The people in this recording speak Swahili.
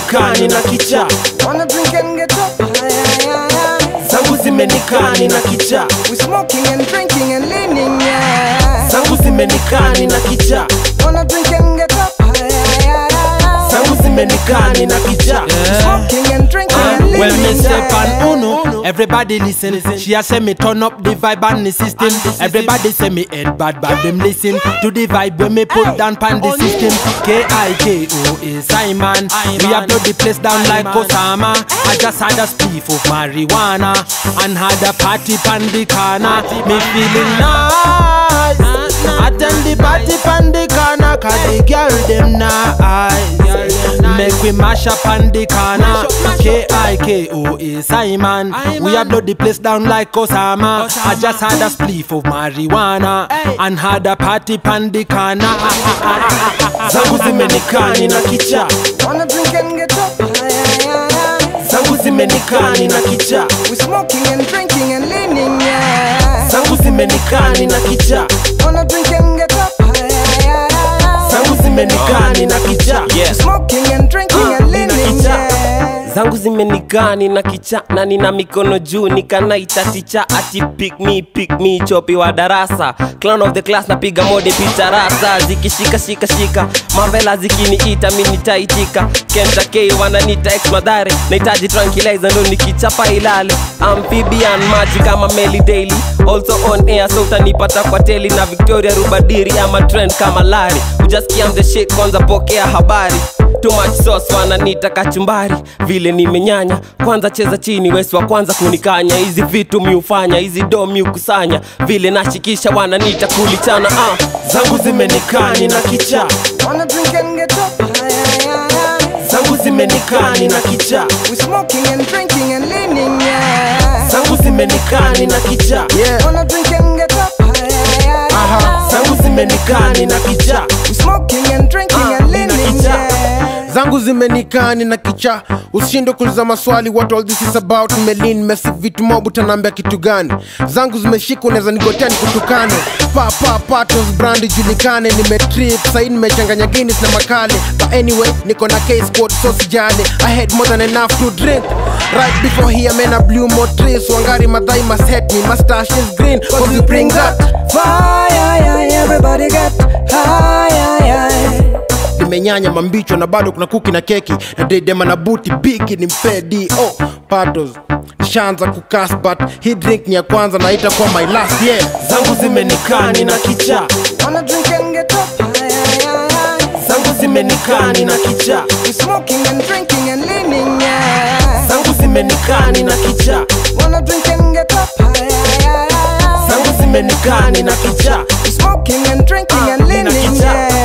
zimenikani na kichaa. Wanna drink and get up. Zangu zimenikani na kichaa. We smoking and drinking and leaning, yeah. Zangu zimenikani na kichaa. Wanna drink and get up. Zangu zimenikani na kichaa. Smoking and drinking and leaning, well, me say pan uno, everybody listen. She a say me turn up the vibe and the system. Everybody say me head bad, them listen to the vibe when me put down pan the system. Kikosi Simon, we have blow the place down like Osama. I just had a spliff of marijuana and had a party pan the corner. Me feeling nice. Attend the party pan the corner, cause the girl them nice. Make we mash up on the corner. Kikosi Simon, we have blow the place down like Osama. I just had a spliff of marijuana and had a party pan the corner. Zangu zimenikani na kichaa. Wanna drink and get up. Zangu zimenikani na kichaa. We smoking and drinking and leaning, yeah. Zangu zimenikani na kichaa. Wanna drink and get up. Zangu zimenikani na kichaa. Smoking and drinking and leaning, yeah. Zangu zimenikani na kichaa na nina mikono juu nikanaita ticha ati pick me chopi wa darasa clown of the class napiga mode picha rasa zikishika shika mavela zikiniita mimi nitaitika Kenta K wananiita ex madare nahitaji tranquilizer ndo nikichapa ilale amphibian maji kama Melly Daily also on air so utanipata kwa teli na Victoria Rubadiri ama trend kama Larry ujasikia the shit kwanza pokea habari. Too much sauce wananiita kachumbari vile nimenyanya kwanza cheza chini wesi wa kwanza kunikanya hizi vitu miufanya hizi do miukusanya vile nashikisha wananiita kulichana Zangu zimenikani na kichaa. Wanna drink and get up. Zangu zimenikani na kichaa. We smoking and drinking and leaning, yeah. Zangu zimenikani na kichaa. Wanna drink and get up. Zangu zimenikani na kichaa. We smoking and drinking and leaning, yeah. Zangu zimenikani na kichaa. Usishinde kuuliza maswali what all this is about. Melin mesi vitu mob utanambia kitu gani. Zangu zimeshika unaweza nigotea nikutukane. Patos brand julikane. Nimetrip sahi nimechanganya Guinness na makale. But anyway niko na K-Squad so sijali. I had more than enough to drink. Right before here man a blue motrice. Wangari madai must hate me. Mustache is green cause you bring that fire. Everybody get high. Nimenyanya mambicho na bado kuna kuki na keki. Na dedema na booty bigi ni mpedi. Patos nishaanza kukas but hii drink ni ya kwanza na itakuwa my last year. Zangu zimenikani na kichaa. Wanna drink and get up. Zangu zimenikani na kichaa. We smoking and drinking and leaning, yeah. Zangu zimenikani na kichaa. Wanna drink and get up. Zangu zimenikani na kichaa. We smoking and drinking and leaning, yeah.